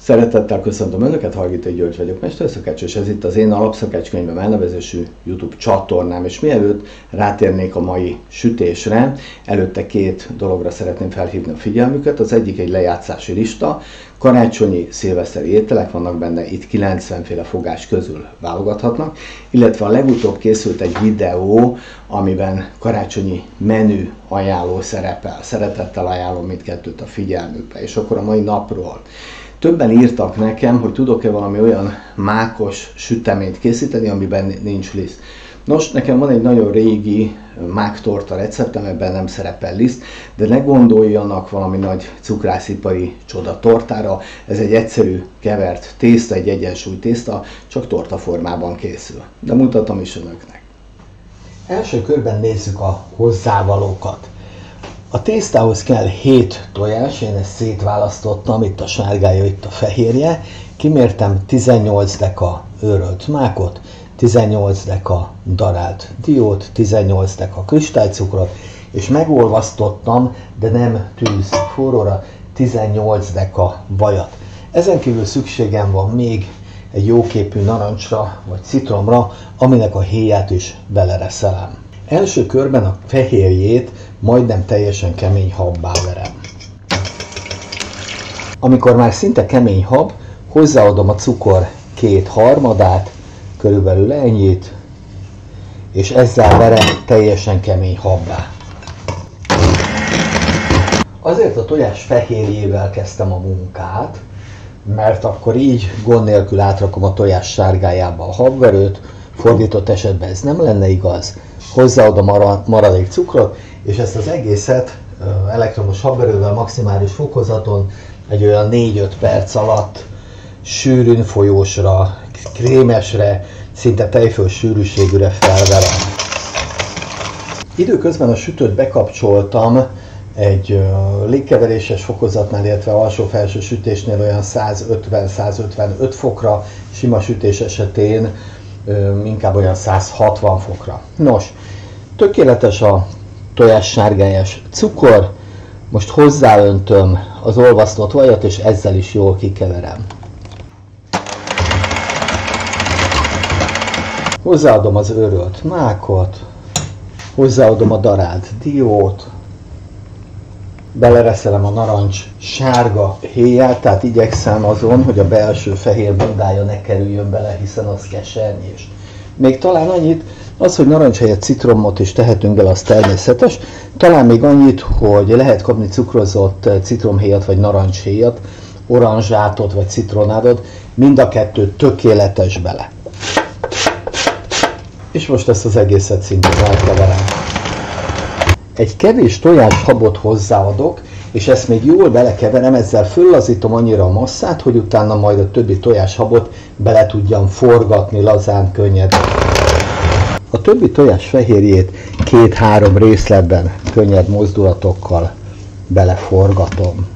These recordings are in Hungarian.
Szeretettel köszöntöm Önöket, Hargitai György vagyok, mesterszakács, és ez itt az én Alapszakácskönyvem elnevezésű YouTube csatornám, és mielőtt rátérnék a mai sütésre, előtte két dologra szeretném felhívni a figyelmüket. Az egyik egy lejátszási lista, karácsonyi, szilveszteri ételek vannak benne, itt 90 féle fogás közül válogathatnak, illetve a legutóbb készült egy videó, amiben karácsonyi menü ajánló szerepel. Szeretettel ajánlom mindkettőt a figyelmükbe, és akkor a mai napról. Többen írtak nekem, hogy tudok-e valami olyan mákos süteményt készíteni, amiben nincs liszt. Nos, nekem van egy nagyon régi máktorta receptem, ebben nem szerepel liszt, de ne gondoljanak valami nagy cukrászipari csoda tortára. Ez egy egyszerű kevert tészta, egy egyensúly tészta, csak torta formában készül. De mutatom is Önöknek. Első körben nézzük a hozzávalókat. A tésztához kell 7 tojás, én ezt szétválasztottam, itt a sárgája, itt a fehérje. Kimértem 18 deka őrölt mákot, 18 deka darált diót, 18 deka kristálycukrot, és megolvasztottam, de nem tűz forróra, 18 deka vajat. Ezen kívül szükségem van még egy jóképű narancsra vagy citromra, aminek a héját is belereszelem. Első körben a fehérjét majdnem teljesen kemény habbá verem. Amikor már szinte kemény hab, hozzáadom a cukor 2/3, körülbelül ennyit, és ezzel verem teljesen kemény habbá. Azért a tojás fehérjével kezdtem a munkát, mert akkor így gond nélkül átrakom a tojás sárgájába a habverőt, fordított esetben ez nem lenne igaz. Hozzáadom a maradék cukrot, és ezt az egészet elektromos habverővel maximális fokozaton egy olyan 4-5 perc alatt sűrűn folyósra, krémesre, szinte tejföl sűrűségűre felverem. Időközben a sütőt bekapcsoltam egy légkeveréses fokozatnál, illetve alsó-felső sütésnél olyan 150-155 fokra, sima sütés esetén inkább olyan 160 fokra. Nos, tökéletes a tojás sárgályás cukor, most hozzáöntöm az olvasztott vajat, és ezzel is jól kikeverem. Hozzáadom az őrölt mákot, hozzáadom a darált diót, belereszelem a narancs sárga héját, tehát igyekszem azon, hogy a belső fehér bundája ne kerüljön bele, hiszen az kesernyés. Még talán annyit, az, hogy narancs helyett citromot is tehetünk bele, az természetes. Talán még annyit, hogy lehet kapni cukrozott citromhéjat vagy narancshéjat, oranzsátot vagy citronádot, mind a kettő tökéletes bele. És most ezt az egészet szintén elkeverem. Egy kevés tojáshabot hozzáadok, és ezt még jól belekeverem, ezzel föllazítom annyira a masszát, hogy utána majd a többi tojáshabot bele tudjam forgatni lazán, könnyedén. A többi tojás fehérjét 2-3 részletben könnyed mozdulatokkal beleforgatom.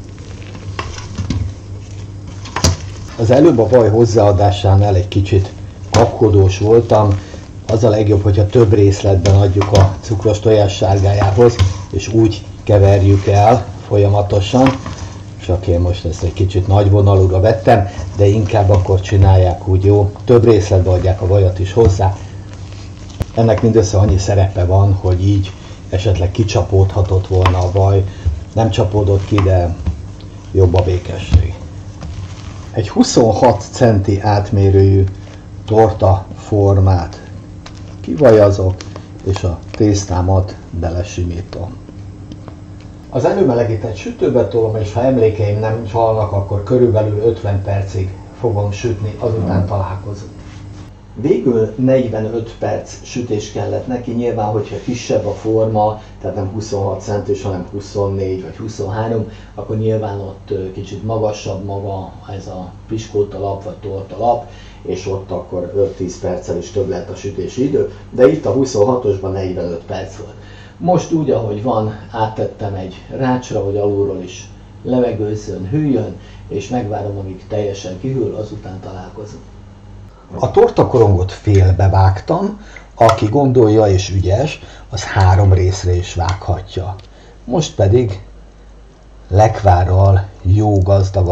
Az előbb a vaj hozzáadásánál egy kicsit kapkodós voltam. Az a legjobb, hogyha több részletben adjuk a cukros tojás sárgájához, és úgy keverjük el folyamatosan. Csak én most ezt egy kicsit nagyvonalúra vettem, de inkább akkor csinálják úgy, jó? Több részletbe adják a vajat is hozzá. Ennek mindössze annyi szerepe van, hogy így esetleg kicsapódhatott volna a vaj. Nem csapódott ki, de jobb a békesség. Egy 26 centi átmérőjű torta formát kivajazok, és a tésztámat belesimítom. Az előmelegített sütőbe tolom, és ha emlékeim nem csalnak, akkor körülbelül 50 percig fogom sütni, azután találkozunk. Végül 45 perc sütés kellett neki, nyilván, hogyha kisebb a forma, tehát nem 26 centis, hanem 24 vagy 23, akkor nyilván ott kicsit magasabb maga ez a piskótalap vagy tortalap, és ott akkor 5-10 perccel is több lett a sütési idő, de itt a 26-osban 45 perc volt. Most úgy, ahogy van, áttettem egy rácsra, hogy alulról is levegőzzön, hűljön, és megvárom, amíg teljesen kihűl, azután találkozunk. A tortakorongot félbevágtam, aki gondolja és ügyes, az 3 részre is vághatja. Most pedig lekvárral jó gazdagan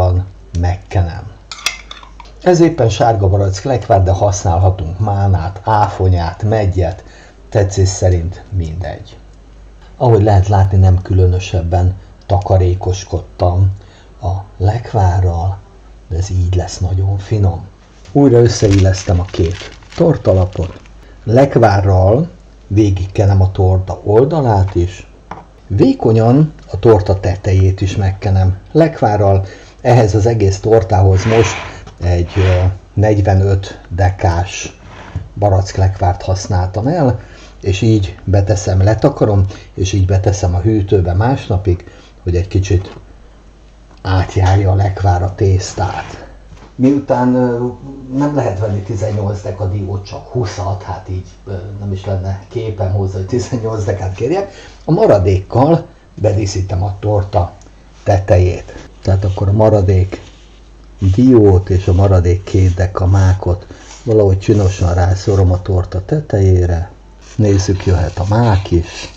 megkenem. Ez éppen sárga barack lekvár, de használhatunk málnát, áfonyát, meggyet, tetszés szerint mindegy. Ahogy lehet látni, nem különösebben takarékoskodtam a lekvárral, de ez így lesz nagyon finom. Újra összeillesztem a két tortalapot. Lekvárral végigkenem a torta oldalát is, vékonyan a torta tetejét is megkenem. Lekvárral ehhez az egész tortához most egy 45 dekás baracklekvárt használtam el, és így beteszem, letakarom, és így beteszem a hűtőbe másnapig, hogy egy kicsit átjárja a lekvár a tésztát. Miután nem lehet venni 18 deka diót, csak 20-at, hát így nem is lenne képem hozzá, hogy 18 dekát kérjek, a maradékkal bedíszítem a torta tetejét. Tehát akkor a maradék diót és a maradék 2 deka mákot valahogy csinosan rászorom a torta tetejére. Nézzük, jöhet a mák is.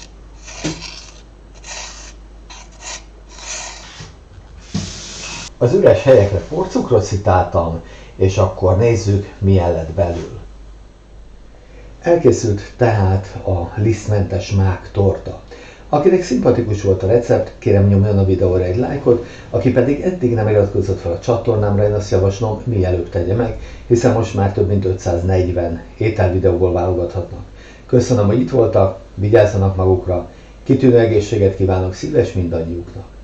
Az üres helyekre porcukrot szitáltam, és akkor nézzük, milyen lett belül. Elkészült tehát a lisztmentes mák torta. Akinek szimpatikus volt a recept, kérem nyomjon a videóra egy lájkot, aki pedig eddig nem iratkozott fel a csatornámra, én azt javaslom, mielőbb tegye meg, hiszen most már több mint 540 ételvideóból válogathatnak. Köszönöm, hogy itt voltak, vigyázzanak magukra, kitűnő egészséget kívánok szíves mindannyiuknak!